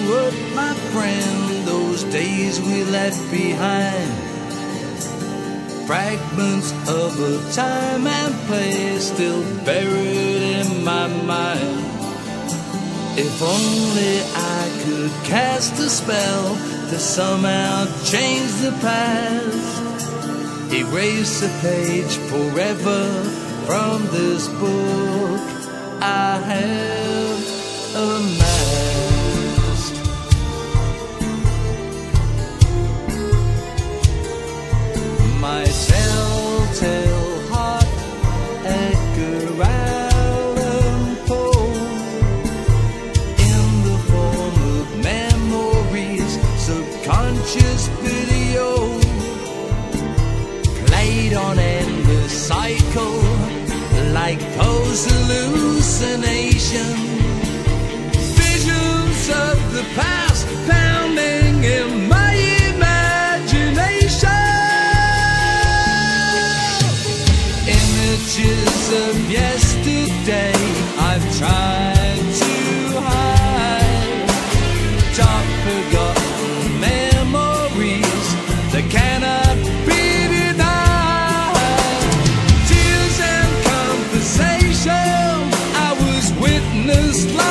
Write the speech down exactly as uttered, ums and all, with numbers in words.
up, my friend, those days we left behind. Fragments of a time and place still buried in my mind. If only I could cast a spell to somehow change the past, erase a page forever from this book I have amassed. My telltale heart, Edgar Allan Poe, in the form of memories, subconscious video, played on endless cycle like Poe's hallucination. Visions of the past pounding in my imagination. Images of yesterday I've tried to hide. Dark forgotten memories that cannot be denied. Tears and conversation I was witness like